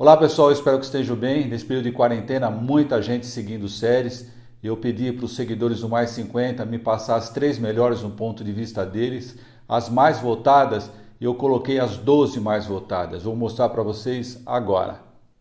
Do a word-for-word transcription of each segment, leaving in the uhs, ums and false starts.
Olá pessoal, espero que estejam bem. Nesse período de quarentena, muita gente seguindo séries. Eu pedi para os seguidores do Mais cinquenta me passar as três melhores no ponto de vista deles, as mais votadas, e eu coloquei as doze mais votadas. Vou mostrar para vocês agora.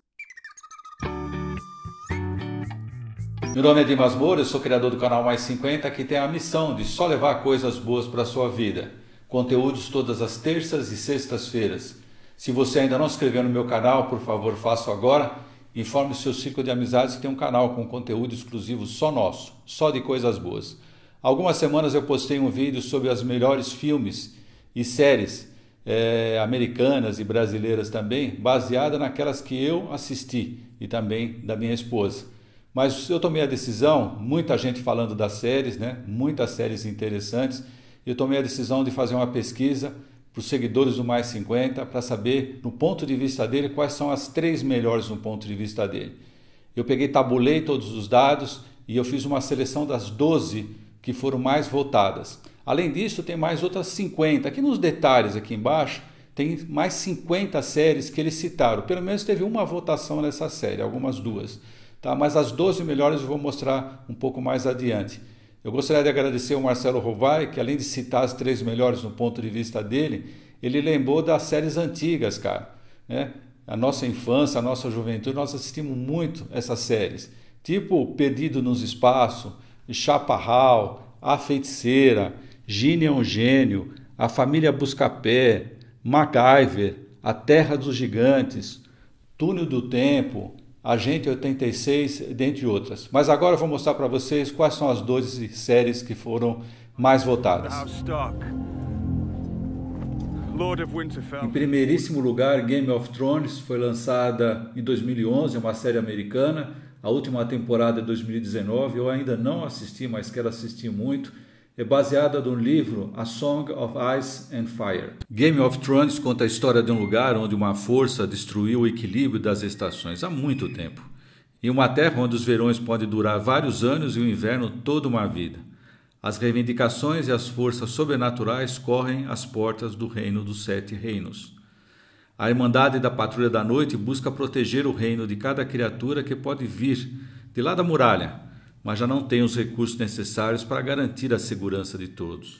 Meu nome é Dimas Moura, eu sou criador do canal Mais cinquenta, que tem a missão de só levar coisas boas para a sua vida. Conteúdos todas as terças e sextas-feiras. Se você ainda não se inscreveu no meu canal, por favor, faça agora. Informe o seu ciclo de amizades que tem um canal com conteúdo exclusivo só nosso, só de coisas boas. Há algumas semanas eu postei um vídeo sobre as melhores filmes e séries é, americanas e brasileiras também, baseada naquelas que eu assisti e também da minha esposa. Mas eu tomei a decisão, muita gente falando das séries, né? Muitas séries interessantes, eu tomei a decisão de fazer uma pesquisa para os seguidores do Mais cinquenta, para saber, no ponto de vista dele, quais são as três melhores no ponto de vista dele. Eu peguei, tabulei todos os dados e eu fiz uma seleção das doze que foram mais votadas. Além disso, tem mais outras cinquenta. Aqui nos detalhes, aqui embaixo, tem mais cinquenta séries que eles citaram. Pelo menos teve uma votação nessa série, algumas duas. Tá? Mas as doze melhores eu vou mostrar um pouco mais adiante. Eu gostaria de agradecer ao Marcelo Rovai, que além de citar as três melhores no ponto de vista dele, ele lembrou das séries antigas, cara. Né? A nossa infância, a nossa juventude, nós assistimos muito essas séries. Tipo Perdido nos Espaços, Chaparral, A Feiticeira, Ginny é um Gênio, A Família Buscapé, MacGyver, A Terra dos Gigantes, Túnel do Tempo, Agente oitenta e seis, dentre outras. Mas agora eu vou mostrar para vocês quais são as doze séries que foram mais votadas. Em primeiríssimo lugar, Game of Thrones foi lançada em dois mil e onze, é uma série americana. A última temporada é dois mil e dezenove, eu ainda não assisti, mas quero assistir muito. É baseada no livro A Song of Ice and Fire. Game of Thrones conta a história de um lugar onde uma força destruiu o equilíbrio das estações há muito tempo. Em uma terra onde os verões podem durar vários anos e o inverno toda uma vida. As reivindicações e as forças sobrenaturais correm às portas do reino dos Sete Reinos. A Irmandade da Patrulha da Noite busca proteger o reino de cada criatura que pode vir de lá da muralha, mas já não tem os recursos necessários para garantir a segurança de todos.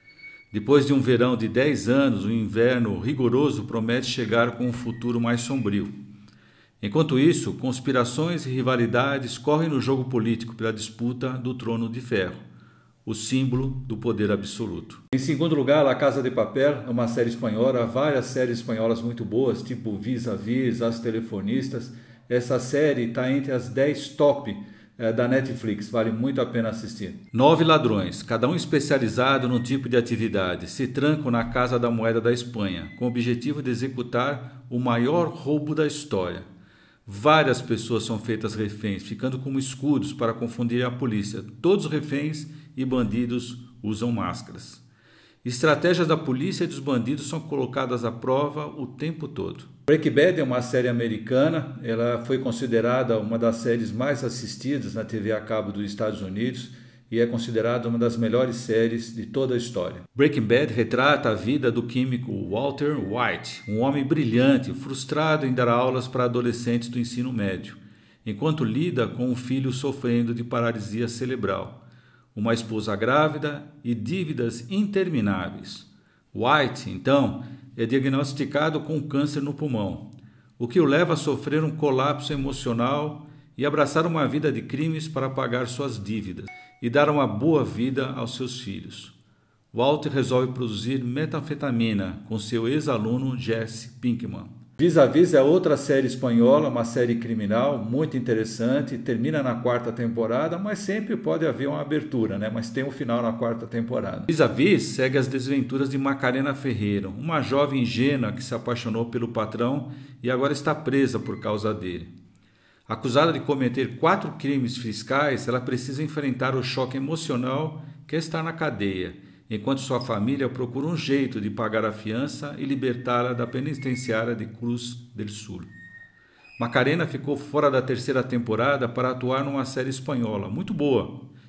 Depois de um verão de dez anos, o inverno rigoroso promete chegar com um futuro mais sombrio. Enquanto isso, conspirações e rivalidades correm no jogo político pela disputa do Trono de Ferro, o símbolo do poder absoluto. Em segundo lugar, La Casa de Papel, uma série espanhola, há várias séries espanholas muito boas, tipo Vis-a-Vis, As Telefonistas. Essa série está entre as dez top da Netflix, vale muito a pena assistir. Nove ladrões, cada um especializado num tipo de atividade, se trancam na Casa da Moeda da Espanha, com o objetivo de executar o maior roubo da história. Várias pessoas são feitas reféns, ficando como escudos para confundir a polícia. Todos os reféns e bandidos usam máscaras. Estratégias da polícia e dos bandidos são colocadas à prova o tempo todo. Breaking Bad é uma série americana, ela foi considerada uma das séries mais assistidas na T V a cabo dos Estados Unidos e é considerada uma das melhores séries de toda a história. Breaking Bad retrata a vida do químico Walter White, um homem brilhante, frustrado em dar aulas para adolescentes do ensino médio, enquanto lida com um filho sofrendo de paralisia cerebral, uma esposa grávida e dívidas intermináveis. White, então, é diagnosticado com câncer no pulmão, o que o leva a sofrer um colapso emocional e abraçar uma vida de crimes para pagar suas dívidas e dar uma boa vida aos seus filhos. Walter resolve produzir metanfetamina com seu ex-aluno Jesse Pinkman. Vis-a-Vis é outra série espanhola, uma série criminal muito interessante, termina na quarta temporada, mas sempre pode haver uma abertura, né? Mas tem um final na quarta temporada. Vis-a-Vis segue as desventuras de Macarena Ferreira, uma jovem ingênua que se apaixonou pelo patrão e agora está presa por causa dele. Acusada de cometer quatro crimes fiscais, ela precisa enfrentar o choque emocional que é estar na cadeia, enquanto sua família procura um jeito de pagar a fiança e libertá-la da penitenciária de Cruz del Sul. Macarena ficou fora da terceira temporada para atuar numa série espanhola, muito boa,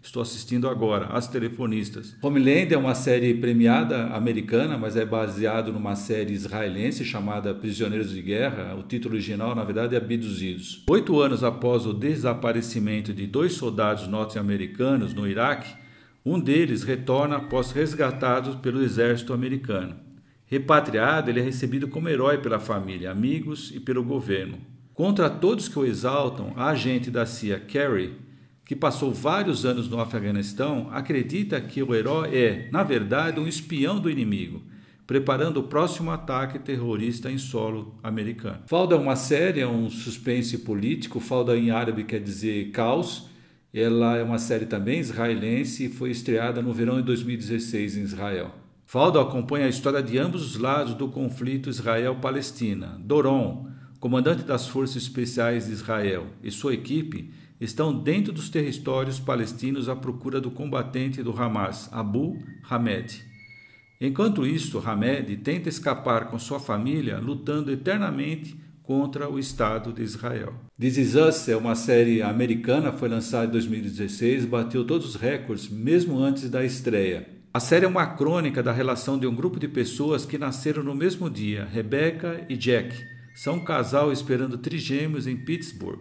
Estou assistindo agora, As Telefonistas. Homeland é uma série premiada americana, mas é baseado numa série israelense chamada Prisioneiros de Guerra. O título original, na verdade, é Abduzidos. Oito anos após o desaparecimento de dois soldados norte-americanos no Iraque, um deles retorna após resgatados pelo exército americano. Repatriado, ele é recebido como herói pela família, amigos e pelo governo. Contra todos que o exaltam, a agente da C I A, Carrie, que passou vários anos no Afeganistão, acredita que o herói é, na verdade, um espião do inimigo, preparando o próximo ataque terrorista em solo americano. Fauda é uma série, é um suspense político. Fauda em árabe quer dizer caos. Ela é uma série também israelense e foi estreada no verão de dois mil e dezesseis em Israel. Fauda acompanha a história de ambos os lados do conflito Israel-Palestina. Doron, comandante das Forças Especiais de Israel, e sua equipe estão dentro dos territórios palestinos à procura do combatente do Hamas, Abu Hamed. Enquanto isso, Hamed tenta escapar com sua família, lutando eternamente contra o Estado de Israel. This Is Us é uma série americana, foi lançada em dois mil e dezesseis, bateu todos os recordes, mesmo antes da estreia. A série é uma crônica da relação de um grupo de pessoas que nasceram no mesmo dia, Rebecca e Jack. São um casal esperando trigêmeos em Pittsburgh.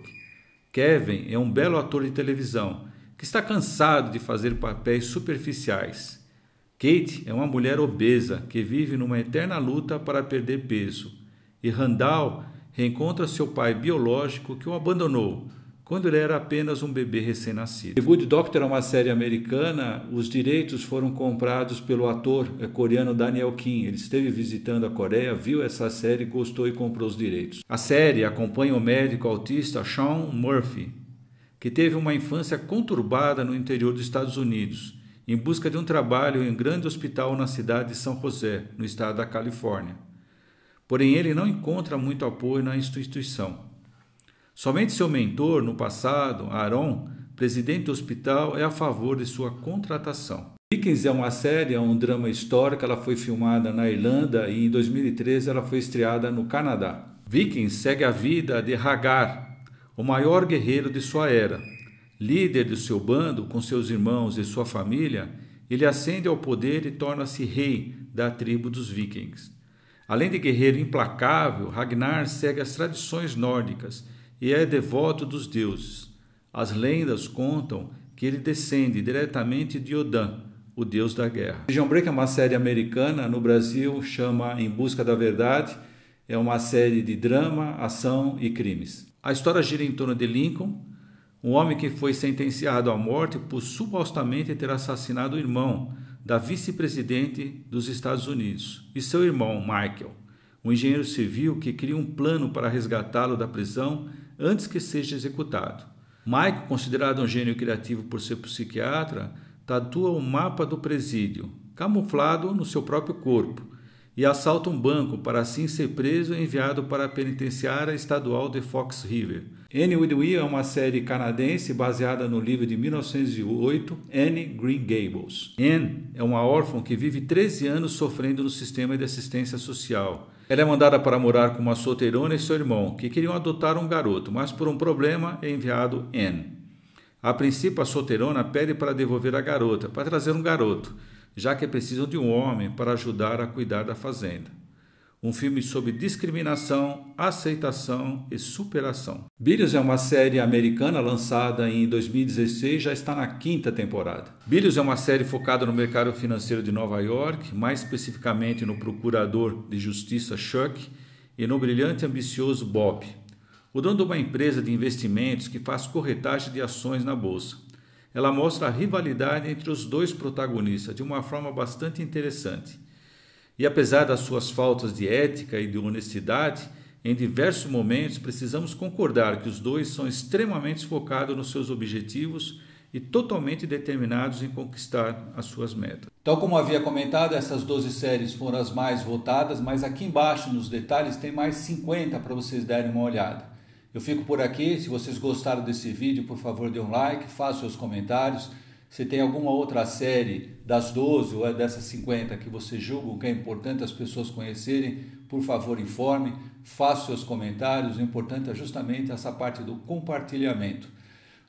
Kevin é um belo ator de televisão que está cansado de fazer papéis superficiais. Kate é uma mulher obesa que vive numa eterna luta para perder peso. E Randall reencontra seu pai biológico que o abandonou quando ele era apenas um bebê recém-nascido. The Good Doctor é uma série americana. Os direitos foram comprados pelo ator coreano Daniel Kim. Ele esteve visitando a Coreia, viu essa série, gostou e comprou os direitos. A série acompanha o médico autista Sean Murphy, que teve uma infância conturbada no interior dos Estados Unidos, em busca de um trabalho em um grande hospital na cidade de São José, no estado da Califórnia. Porém, ele não encontra muito apoio na instituição. Somente seu mentor, no passado, Aaron, presidente do hospital, é a favor de sua contratação. Vikings é uma série, é um drama histórico. Ela foi filmada na Irlanda e em dois mil e treze ela foi estreada no Canadá. Vikings segue a vida de Hagar, o maior guerreiro de sua era. Líder do seu bando, com seus irmãos e sua família, ele ascende ao poder e torna-se rei da tribo dos Vikings. Além de guerreiro implacável, Ragnar segue as tradições nórdicas e é devoto dos deuses. As lendas contam que ele descende diretamente de Odin, o deus da guerra. Prison Break é uma série americana, no Brasil chama Em Busca da Verdade. É uma série de drama, ação e crimes. A história gira em torno de Lincoln, um homem que foi sentenciado à morte por supostamente ter assassinado o irmão da vice-presidente dos Estados Unidos e seu irmão, Michael, um engenheiro civil que cria um plano para resgatá-lo da prisão antes que seja executado. Michael, considerado um gênio criativo por ser psiquiatra, tatua o mapa do presídio, camuflado no seu próprio corpo, e assalta um banco para assim ser preso e enviado para a penitenciária estadual de Fox River. Anne with We é uma série canadense baseada no livro de mil novecentos e oito, Anne Green Gables. Anne é uma órfã que vive treze anos sofrendo no sistema de assistência social. Ela é mandada para morar com uma solteirona e seu irmão, que queriam adotar um garoto, mas por um problema é enviado Anne. A princípio, a solteirona pede para devolver a garota, para trazer um garoto, já que precisam de um homem para ajudar a cuidar da fazenda. Um filme sobre discriminação, aceitação e superação. Billions é uma série americana lançada em dois mil e dezesseis, já está na quinta temporada. Billions é uma série focada no mercado financeiro de Nova York, mais especificamente no procurador de justiça Chuck e no brilhante e ambicioso Bob, o dono de uma empresa de investimentos que faz corretagem de ações na bolsa. Ela mostra a rivalidade entre os dois protagonistas de uma forma bastante interessante. E apesar das suas faltas de ética e de honestidade, em diversos momentos precisamos concordar que os dois são extremamente focados nos seus objetivos e totalmente determinados em conquistar as suas metas. Tal como havia comentado, essas doze séries foram as mais votadas, mas aqui embaixo nos detalhes tem mais cinquenta para vocês darem uma olhada. Eu fico por aqui. Se vocês gostaram desse vídeo, por favor, dê um like, faça seus comentários. Se tem alguma outra série das doze ou dessas cinquenta que vocês julgam que é importante as pessoas conhecerem, por favor, informe, faça seus comentários. O importante é justamente essa parte do compartilhamento.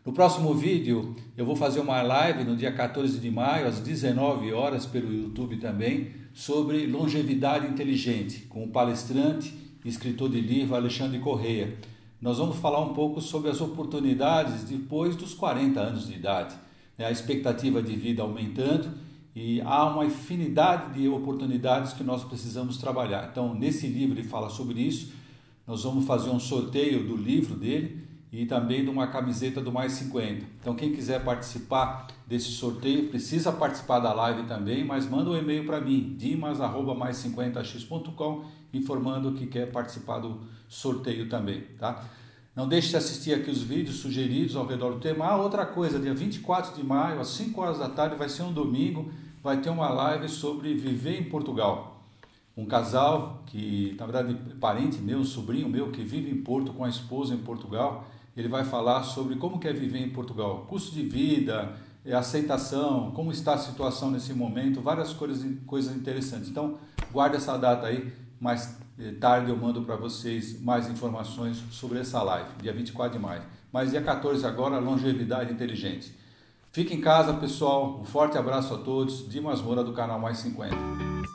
No próximo vídeo eu vou fazer uma live no dia quatorze de maio, às dezenove horas, pelo YouTube também, sobre longevidade inteligente, com o palestrante e escritor de livro Alexandre Correia. Nós vamos falar um pouco sobre as oportunidades depois dos quarenta anos de idade, né? A expectativa de vida aumentando e há uma infinidade de oportunidades que nós precisamos trabalhar. Então, nesse livro ele fala sobre isso. Nós vamos fazer um sorteio do livro dele e também de uma camiseta do Mais cinquenta. Então, quem quiser participar desse sorteio, precisa participar da live também, mas manda um e-mail para mim, dimas arroba mais cinquenta x ponto com, informando que quer participar do sorteio também, tá? Não deixe de assistir aqui os vídeos sugeridos ao redor do tema. Ah, outra coisa, dia vinte e quatro de maio, às cinco horas da tarde, vai ser um domingo, vai ter uma live sobre viver em Portugal. Um casal que, na verdade, parente meu, um sobrinho meu, que vive em Porto com a esposa em Portugal, ele vai falar sobre como que é viver em Portugal, custo de vida, aceitação, como está a situação nesse momento, várias coisas, coisas interessantes. Então, guarde essa data aí, mais tarde eu mando para vocês mais informações sobre essa live, dia vinte e quatro de maio. Mas dia quatorze agora, longevidade inteligente. Fique em casa, pessoal. Um forte abraço a todos. Dimas Moura, do canal Mais cinquenta.